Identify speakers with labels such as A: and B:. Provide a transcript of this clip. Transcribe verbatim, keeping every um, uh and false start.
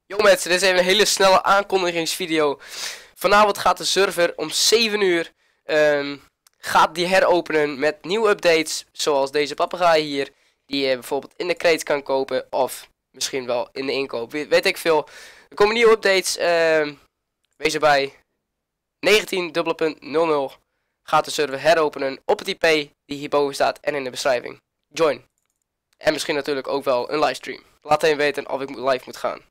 A: Yo mensen, dit is even een hele snelle aankondigingsvideo. Vanavond gaat de server om zeven uur um, gaat die heropenen met nieuwe updates. Zoals deze papegaai hier, die je bijvoorbeeld in de crates kan kopen. Of misschien wel in de inkoop, weet, weet ik veel. Er komen nieuwe updates. Um, wees erbij. negentien nul nul gaat de server heropenen op het I P die hierboven staat en in de beschrijving. Join. En misschien natuurlijk ook wel een livestream. Laat even weten of ik live moet gaan.